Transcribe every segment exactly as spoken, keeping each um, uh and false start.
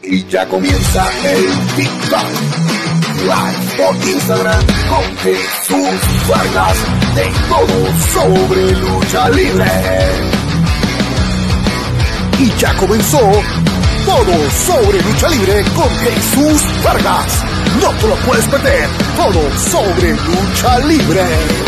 Y ya comienza el TikTok Live por Instagram con Jesús Vargas de todo sobre lucha libre. Y ya comenzó todo sobre lucha libre con Jesús Vargas. No te lo puedes perder, todo sobre lucha libre.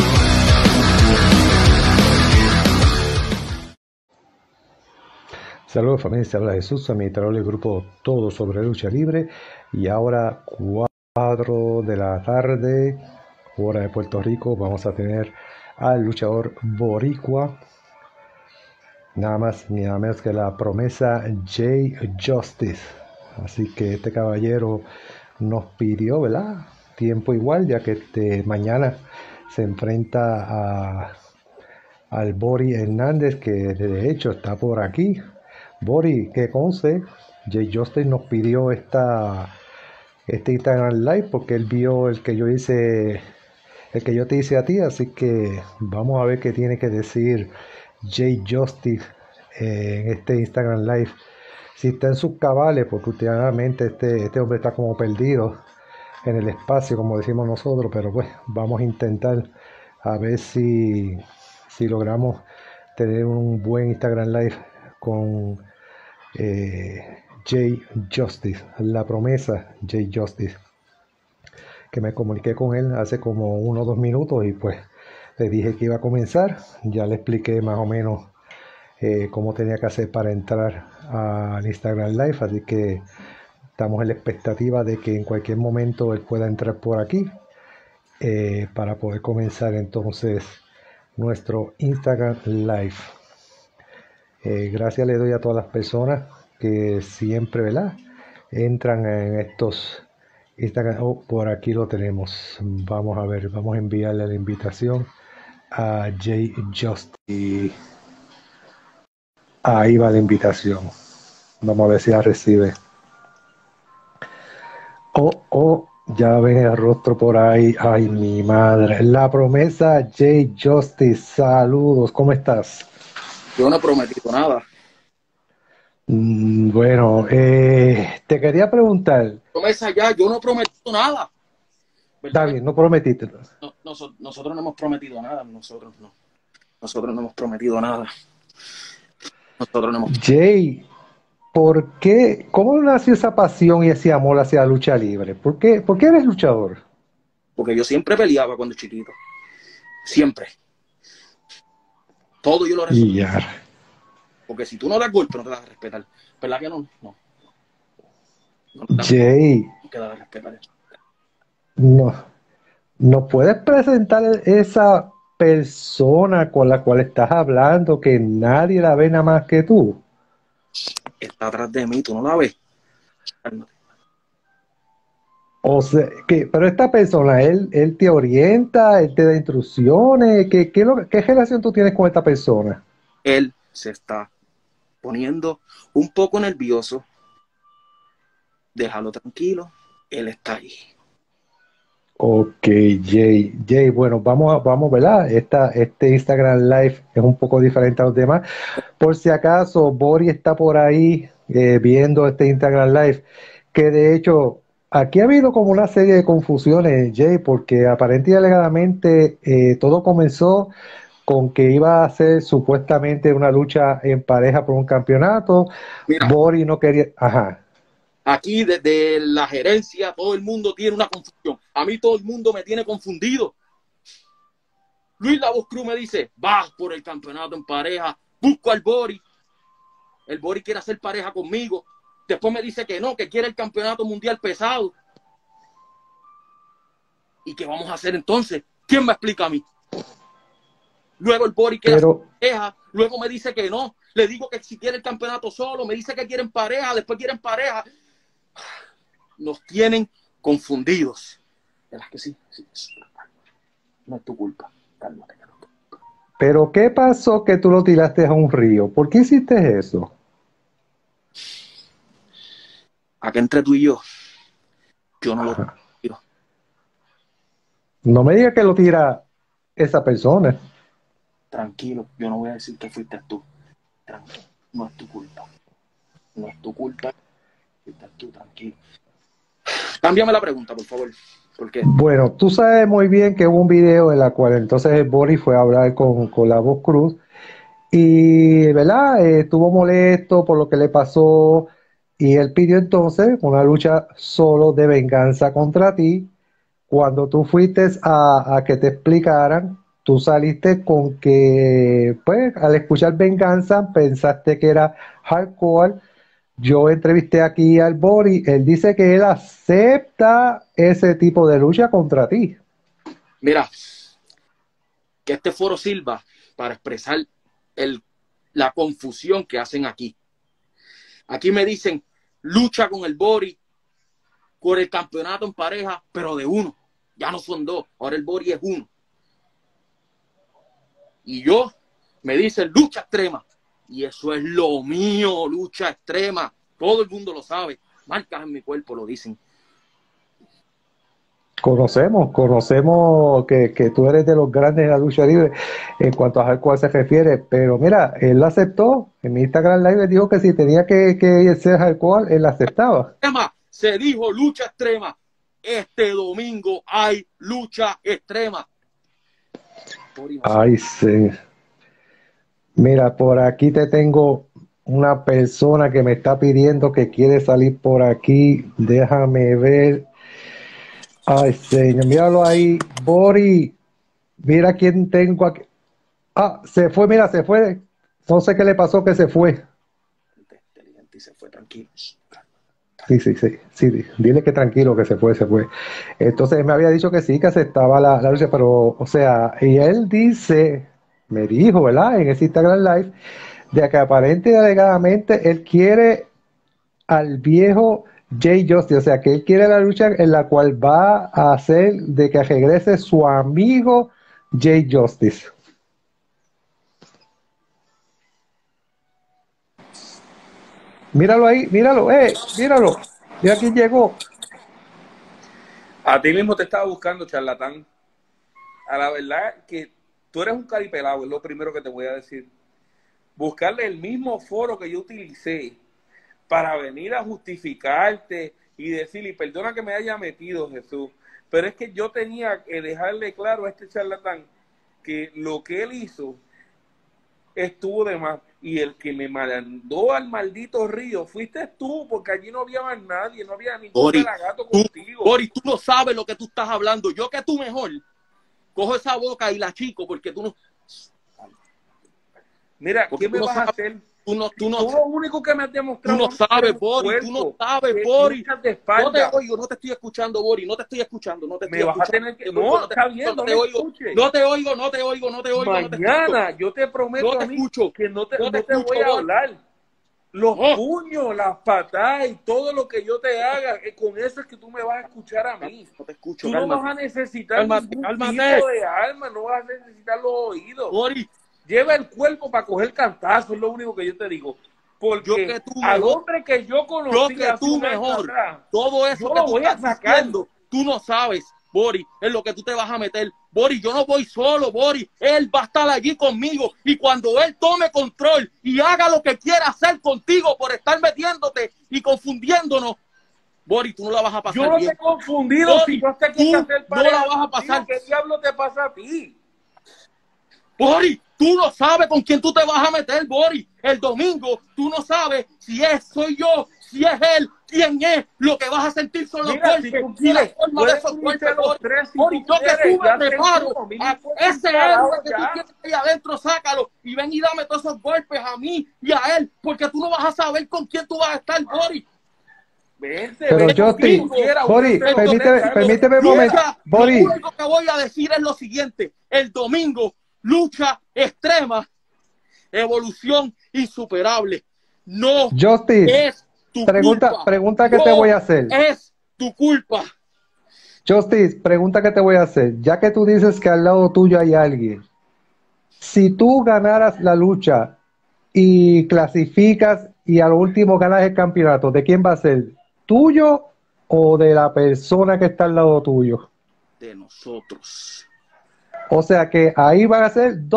Saludos familia, se habla Jesús, administrador del grupo Todo sobre Lucha Libre. Y ahora cuatro de la tarde, hora de Puerto Rico, vamos a tener al luchador boricua, nada más ni nada menos que la promesa Jay Justice. Así que este caballero nos pidió, ¿verdad?, tiempo igual, ya que este, mañana se enfrenta a, al Bori Hernández, que de hecho está por aquí. Bori, que conste, Jay Justice nos pidió esta, este Instagram Live porque él vio el que yo hice, el que yo te hice a ti, así que vamos a ver qué tiene que decir Jay Justice eh, en este Instagram Live. Si está en sus cabales, porque últimamente este, este hombre está como perdido en el espacio, como decimos nosotros, pero pues vamos a intentar a ver si, si logramos tener un buen Instagram Live con eh, Jay Justice, la promesa Jay Justice, que me comuniqué con él hace como uno o dos minutos y pues le dije que iba a comenzar. Ya le expliqué más o menos eh, cómo tenía que hacer para entrar al Instagram Live, así que estamos en la expectativa de que en cualquier momento él pueda entrar por aquí eh, para poder comenzar entonces nuestro Instagram Live. Eh, gracias le doy a todas las personas que siempre, ¿verdad?, entran en estos Instagram. Oh, por aquí lo tenemos. Vamos a ver, vamos a enviarle la invitación a Jay Justice. Ahí va la invitación. Vamos a ver si la recibe. Oh, oh, ya ven el rostro por ahí. Ay, mi madre. La promesa Jay Justice. Saludos, ¿cómo estás? Yo no he prometido nada. Mm, bueno, eh, te quería preguntar. Promesa ya, yo no he prometido nada. Está bien, no prometiste. No, noso- nosotros no hemos prometido nada, nosotros no. Nosotros no hemos prometido nada. Nosotros no hemos... Jay, ¿por qué? ¿Cómo nació esa pasión y ese amor hacia la lucha libre? ¿Por qué, por qué eres luchador? Porque yo siempre peleaba cuando chiquito. Siempre. Todo yo lo resuelvo. Ya. Porque si tú no das golpe, no te das a respetar. ¿Verdad que no? No. No te das Jay, no te das a respetar. no, ¿no puedes presentar esa persona con la cual estás hablando que nadie la ve nada más que tú? Está atrás de mí, tú no la ves. Cálmate. O sea, que, pero esta persona, él, él te orienta, él te da instrucciones. ¿Qué, qué, lo- qué relación tú tienes con esta persona? Él se está poniendo un poco nervioso. Déjalo tranquilo. Él está ahí. Ok, Jay, Jay, bueno, vamos, a- vamos, ¿verdad? Esta, este Instagram Live es un poco diferente a los demás. Por si acaso, Bori está por ahí eh, viendo este Instagram Live, que de hecho, aquí ha habido como una serie de confusiones, Jay, porque aparentemente y alegadamente eh, todo comenzó con que iba a ser supuestamente una lucha en pareja por un campeonato. Mira, Bori no quería, ajá. aquí desde la gerencia todo el mundo tiene una confusión. A mí todo el mundo me tiene confundido. Luis La Voz Cruz me dice, vas por el campeonato en pareja, busco al Bori. El Bori quiere hacer pareja conmigo. Después me dice que no, que quiere el campeonato mundial pesado. ¿Y qué vamos a hacer entonces? ¿Quién me explica a mí? Luego el Bori quiere Pero, hacer pareja, luego me dice que no. Le digo que si quiere el campeonato solo, me dice que quieren pareja, después quieren pareja. Nos tienen confundidos. ¿Verdad que sí? Sí, sí. No es tu culpa. Cálmate, cálmate. pero, ¿qué pasó que tú lo tiraste a un río? ¿Por qué hiciste eso? Acá entre tú y yo, yo no lo Ajá. tiro. No me digas que lo tira esa persona. Tranquilo, yo no voy a decir que fuiste tú. Tranquilo, no es tu culpa. No es tu culpa. Estás tú tranquilo. Cámbiame la pregunta, por favor. ¿Por qué? Bueno, tú sabes muy bien que hubo un video en la cual entonces el Boris fue a hablar con, con la voz Cruz y, ¿verdad? Eh, estuvo molesto por lo que le pasó y él pidió entonces una lucha solo de venganza contra ti. Cuando tú fuiste a, a que te explicaran, tú saliste con que, pues, al escuchar venganza, pensaste que era hardcore. Yo entrevisté aquí al Bori, él dice que él acepta ese tipo de lucha contra ti. Mira, que este foro sirva para expresar el, la confusión que hacen aquí. Aquí me dicen, lucha con el Bori por el campeonato en pareja, pero de uno. Ya no son dos, ahora el Bori es uno. Y yo, me dicen lucha extrema. Y eso es lo mío, lucha extrema. Todo el mundo lo sabe. Marcas en mi cuerpo lo dicen. Conocemos, conocemos que, que tú eres de los grandes de la lucha libre en cuanto a cuál se refiere, pero mira, él lo aceptó. En mi Instagram Live él dijo que si tenía que, que ser hardcore, él aceptaba. Se dijo lucha extrema. Este domingo hay lucha extrema. Ay, sí. Mira, por aquí te tengo una persona que me está pidiendo que quiere salir por aquí. Déjame ver. Ay, señor, míralo ahí. Bori, mira quién tengo aquí. Ah, se fue, mira, se fue. No sé qué le pasó que se fue. Inteligente y se fue, tranquilo. Sí, sí, sí, sí, dile que tranquilo, que se fue, se fue. Entonces me había dicho que sí, que aceptaba la, la lucha, pero, o sea, y él dice, me dijo, ¿verdad? En ese Instagram Live, de que aparente y alegadamente él quiere al viejo Jay Justice, o sea, que él quiere la lucha en la cual va a hacer de que regrese su amigo Jay Justice. Míralo ahí, míralo, eh, míralo. Mira quién llegó. A ti mismo te estaba buscando, charlatán. A la verdad que tú eres un caripelado, es lo primero que te voy a decir. Buscarle el mismo foro que yo utilicé para venir a justificarte y decir, y perdona que me haya metido, Jesús, pero es que yo tenía que dejarle claro a este charlatán que lo que él hizo estuvo de más. Y el que me mandó al maldito río fuiste tú, porque allí no había más nadie, no había ningún pelagato contigo. Boris, tú no sabes lo que tú estás hablando. Yo que tú mejor cojo esa boca y la chico, porque tú no... Mira, ¿qué me no vas sabes, a hacer? Tú no, tú no, tú lo único que me has demostrado... Tú no sabes, Boris, tú no sabes, Boris. No te oigo, no te estoy escuchando, Boris, no te estoy escuchando, no te estoy me escuchando. Vas a tener que... No, no, está bien, no, no te oigo, no te oigo, no te oigo, no te oigo. Mañana, no te yo te prometo no te a mí escucho, que no te, no te, no te escucho, voy a Boris. hablar. Los Oh. puños, las patadas y todo lo que yo te haga, con eso es que tú me vas a escuchar a mí. No te escucho, tú cálmate. no vas a necesitar Cálmate, ningún cálmate. tipo de alma, no vas a necesitar los oídos. Boris. Lleva el cuerpo para coger cantazo, es lo único que yo te digo. Porque yo que tú al mejor, hombre que yo conocí, yo que tú mejor, atrás, todo eso que tú voy estás a sacar. Diciendo, tú no sabes, Boris, es lo que tú te vas a meter. Boris, yo no voy solo, Boris, él va a estar allí conmigo y cuando él tome control y haga lo que quiera hacer contigo por estar metiéndote y confundiéndonos, Boris, tú no la vas a pasar yo no bien. te he confundido, Boris, si yo hasta aquí tú hacer no la vas a pasar. ¿Qué diablo te pasa a ti? Boris, tú no sabes con quién tú te vas a meter, Boris. El domingo tú no sabes si es soy yo, si es él, quién es. Lo que vas a sentir son los Mira, golpes si y la forma de esos golpes, Boris. Tres, si Boris, tú yo que tú me preparo. A ese héroe que tú ya. tienes ahí adentro, sácalo y ven y dame todos esos golpes a mí y a él, porque tú no vas a saber con quién tú vas a estar, Boris. Vente, pero yo te, Boris, permíteme, permíteme un momento. Boris, lo único que voy a decir es lo siguiente: el domingo, lucha extrema, evolución insuperable. No Justice, es tu pregunta, culpa. pregunta que no te voy a hacer. Es tu culpa. Justice, pregunta que te voy a hacer. Ya que tú dices que al lado tuyo hay alguien, si tú ganaras la lucha y clasificas y al último ganas el campeonato, ¿de quién va a ser? ¿Tuyo o de la persona que está al lado tuyo? De nosotros. O sea que ahí van a ser dos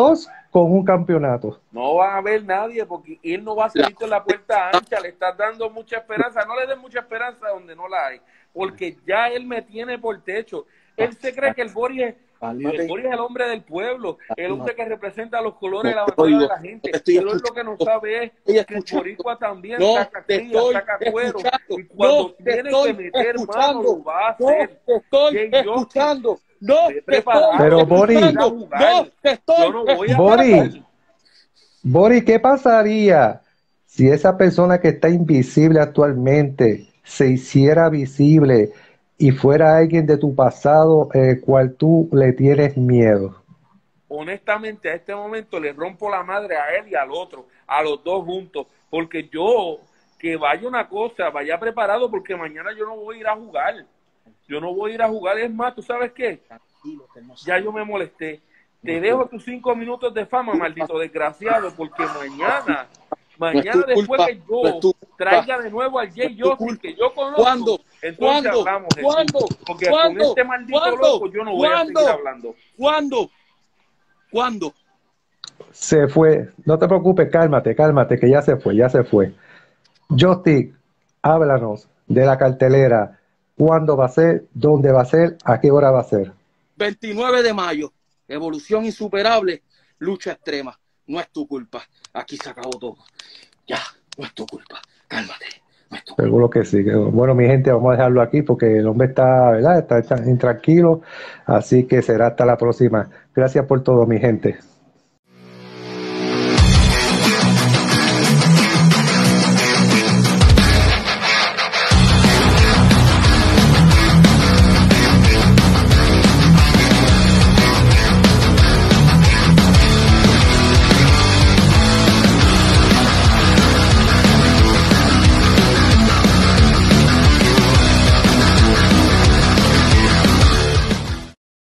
con un campeonato. No va a haber nadie porque él no va a salir con la puerta ancha. Le estás dando mucha esperanza. No le des mucha esperanza donde no la hay, porque ya él me tiene por techo. Él se cree que el Boris es, el Boris es el hombre del pueblo, el hombre que representa los colores de la bandera de la gente. Pero él lo que no sabe es que el boricua también no, saca cría, saca cuero. Y cuando no, tiene que meter mano, lo va a hacer. No, te estoy Jay escuchando. No, te estoy Pero Boris, no, te estoy yo no voy a Boris, Boris, ¿qué pasaría si esa persona que está invisible actualmente se hiciera visible y fuera alguien de tu pasado, el cual tú le tienes miedo? Honestamente, a este momento le rompo la madre a él y al otro, a los dos juntos, porque yo, que vaya una cosa, vaya preparado, porque mañana yo no voy a ir a jugar. Yo no voy a ir a jugar. Es más, ¿tú sabes qué? Ya yo me molesté. Te dejo tus cinco minutos de fama, maldito desgraciado, porque mañana, mañana después que yo traiga de nuevo al Jay Justin, que yo conozco, ¿Cuándo? entonces ¿Cuándo? hablamos. ¿Cuándo? Porque ¿Cuándo? con este maldito ¿Cuándo? loco yo no voy a seguir ¿Cuándo? hablando. ¿Cuándo? ¿Cuándo? Se fue. No te preocupes, cálmate, cálmate, que ya se fue, ya se fue. Justin, háblanos de la cartelera. ¿Cuándo va a ser? ¿Dónde va a ser? ¿A qué hora va a ser? veintinueve de mayo. Evolución insuperable. Lucha extrema. No es tu culpa. Aquí se acabó todo. Ya, no es tu culpa. Cálmate. No es tu culpa. Seguro que sí. Bueno, mi gente, vamos a dejarlo aquí porque el hombre está, ¿verdad? Está, está intranquilo. Así que será hasta la próxima. Gracias por todo, mi gente.